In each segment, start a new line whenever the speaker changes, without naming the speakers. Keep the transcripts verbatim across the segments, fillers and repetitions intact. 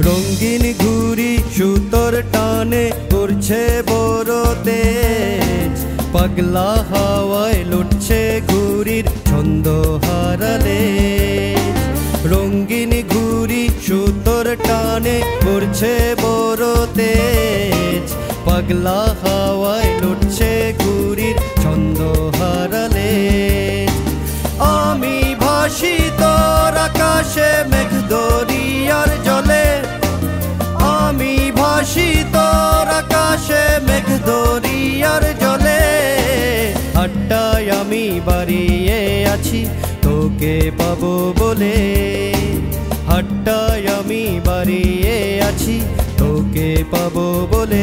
রঙিন ঘুড়ি সুতোর টানে উড়ছে বড় তেজ, পাগলা হাওয়ায় লুটছে ঘুড়ির ছন্দ হারালে। রঙিন ঘুড়ি সুতোর টানে উড়ছে বড় তেজ, পাগলা হাওয়ায় লুটছে ঘুড়ির ছন্দ হারালে। আমি ভাসি তোর আকাশে মেঘ দরিয়ার জলে, আমি ভাসি তোর আকাশে মেঘ দরিয়ার জলে। হাট্টায় আমি বাড়িয়ে আছি তোকে পাবো বলে, হাট্টায় আমি বাড়িয়ে আছি তোকে পাবো বলে।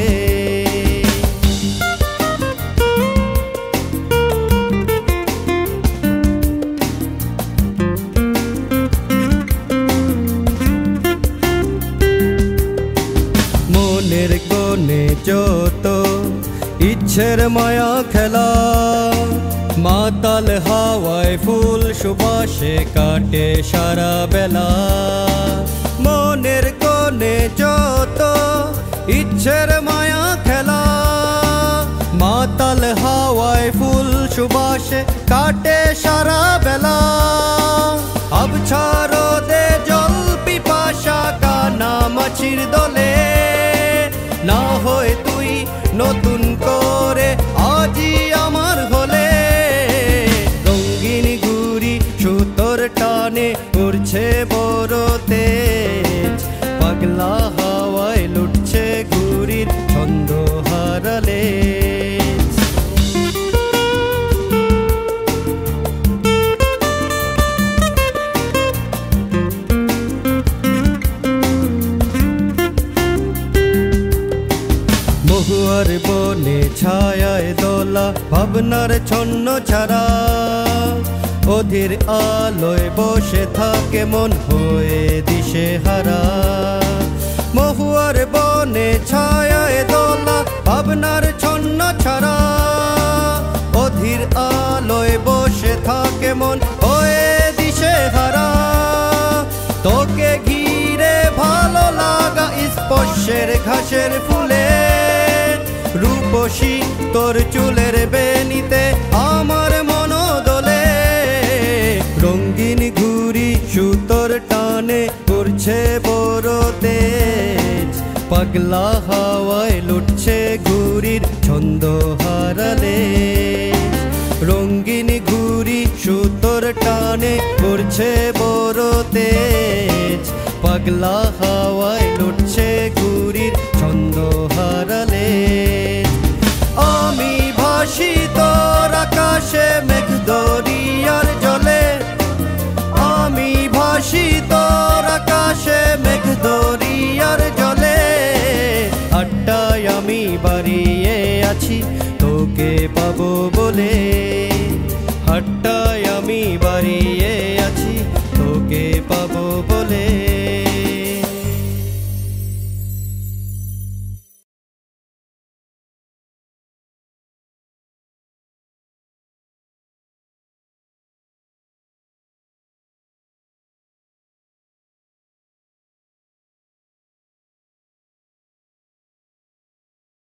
মনের কোণে যত ইচ্ছের মায়া খেলা, মাতাল হাওয়ায় ফুল সুবাসে কাটে সারা বেলা। মনের কোণে যত ইচ্ছের মায়া খেলা, মাতাল হাওয়ায় ফুল সুবাসে কাটে সারা বেলা। আবছা রোদে জল পিপাসা কানা মাছির দলে, না হয় তুই নতুন করে আজি আমার হলে। রঙিন ঘুড়ি সুতোর টানে উড়ছে বড় তেজ, পাগলা হাওয়ায় লুটছে ঘুড়ির ছন্দ হারালে। মহুয়ার বনে ছায়ায় দোলা ভাবনার ছন্ন ছাড়া, অধীর আলোয় বসে থাকে মন হয়ে দিশে হারা। মহুয়ার বনে ছায়ায় দোলা ভাবনার ছন্ন ছাড়া, অধীর আলোয় বসে থাকে মন হয়ে দিশে হারা। তোকে ঘিরে ভালো লাগা স্পর্শের ঘাসের ফুলে, রূপসী তোর চুলের বেনিতে আমার মন দোলে। রঙিন ঘুড়ি সুতোর টানে উড়ছে বড় তেজ, পাগলা হাওয়ায় লুটছে ঘুড়ির ছন্দ হারালে। রঙিন ঘুড়ি সুতোর টানে উড়ছে বড় তেজ, পাগলা হাওয়ায় লুটছে ঘুড়ির ছন্দ হারালে। আমি ভাসি তোর আকাশে মেঘ দরিয়ার জলে, আমি ভাসি তোর আকাশে মেঘ দরিয়ার জলে। হাট্টায় আমি বাড়িয়ে আছি তোকে পাবো বলে, হাট্টায় আমি বাড়িয়ে আছি তোকে পাবো বলে।